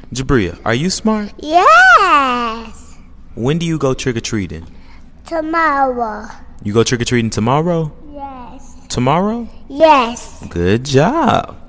Jabria, are you smart? Yes. When do you go trick-or-treating? Tomorrow. You go trick-or-treating tomorrow? Yes. Tomorrow? Yes. Good job.